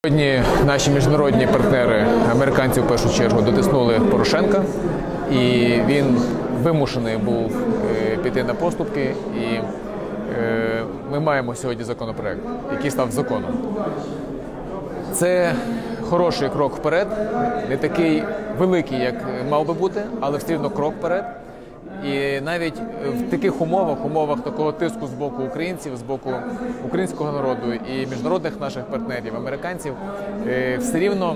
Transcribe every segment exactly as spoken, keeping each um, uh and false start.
Сьогодні наші міжнародні партнери, американці в першу чергу, дотиснули Порошенка, і він вимушений був піти на поступки, і ми маємо сьогодні законопроект, який став законом. Це хороший крок вперед, не такий великий, як мав би бути, але все одно крок вперед. І навіть в таких умовах, умовах такого тиску з боку українців, з боку українського народу і міжнародних наших партнерів, американців, все рівно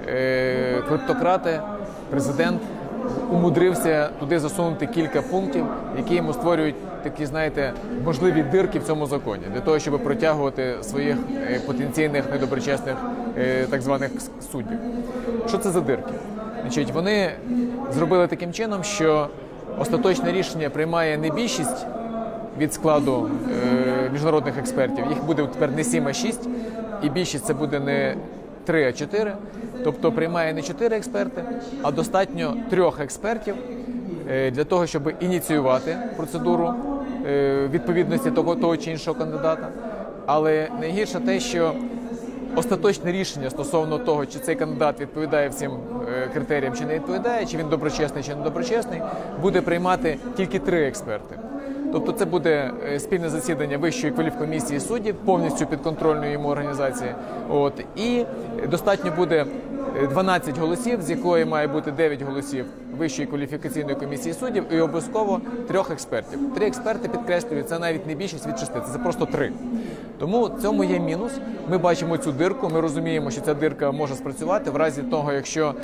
клептократи, президент умудрився туди засунути кілька пунктів, які йому створюють такі, знаєте, можливі дирки в цьому законі, для того, щоб протягувати своїх потенційних недоброчесних так званих суддів. Що це за дирки? Значить, вони зробили таким чином, що остаточне рішення приймає не більшість від складу е, міжнародних експертів, їх буде тепер не сім, а шість, і більшість це буде не три, а чотири. Тобто приймає не чотири експерти, а достатньо трьох експертів е, для того, щоб ініціювати процедуру е, відповідності того, того чи іншого кандидата. Але найгірше те, що остаточне рішення стосовно того, чи цей кандидат відповідає всім критеріям, чи не відповідає, чи він доброчесний, чи недоброчесний, буде приймати тільки три експерти. Тобто це буде спільне засідання Вищої кваліфкомісії суддів, повністю підконтрольної йому організації. От, і достатньо буде дванадцять голосів, з якої має бути дев'ять голосів Вищої кваліфікаційної комісії суддів і обов'язково трьох експертів. Три експерти, підкреслюю, це навіть не більшість від шести, це просто три. Тому в цьому є мінус. Ми бачимо цю дирку, ми розуміємо, що ця дирка може спрацювати в разі того, якщо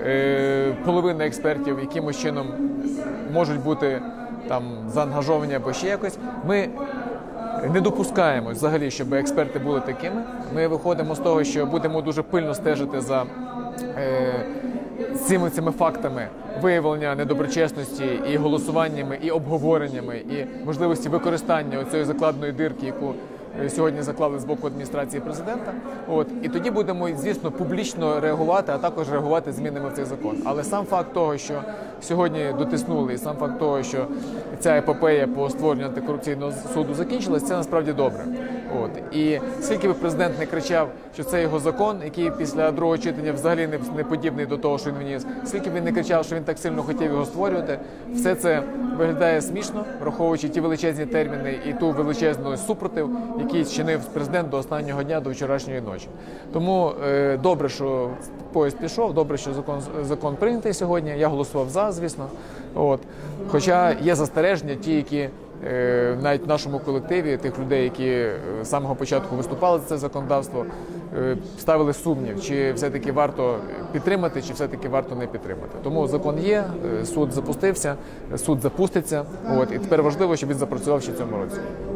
е, половина експертів якимось чином можуть бути там заангажовані або ще якось. Ми не допускаємо взагалі, щоб експерти були такими. Ми виходимо з того, що будемо дуже пильно стежити за е, цими, цими фактами виявлення недоброчесності і голосуваннями, і обговореннями, і можливості використання цієї закладної дирки, яку сьогодні заклали з боку адміністрації президента. От. І тоді будемо, звісно, публічно реагувати, а також реагувати змінами в цей закон. Але сам факт того, що сьогодні дотиснули, і сам факт того, що ця епопея по створенню антикорупційного суду закінчилась, це насправді добре. От. І скільки би президент не кричав, що це його закон, який після другого читання взагалі не, не подібний до того, що він вніс, скільки б він не кричав, що він так сильно хотів його створювати, все це виглядає смішно, враховуючи ті величезні терміни і ту величезну супротив, який чинив президент до останнього дня, до вчорашньої ночі. Тому е, добре, що поїзд пішов, добре, що закон, закон прийнятий сьогодні. Я голосував за, звісно. От. Хоча є застереження, ті, які е, навіть в нашому колективі, тих людей, які з самого початку виступали за це законодавство, е, ставили сумнів, чи все-таки варто підтримати, чи все-таки варто не підтримати. Тому закон є, суд запустився, суд запуститься. От. І тепер важливо, щоб він запрацював ще в цьому році.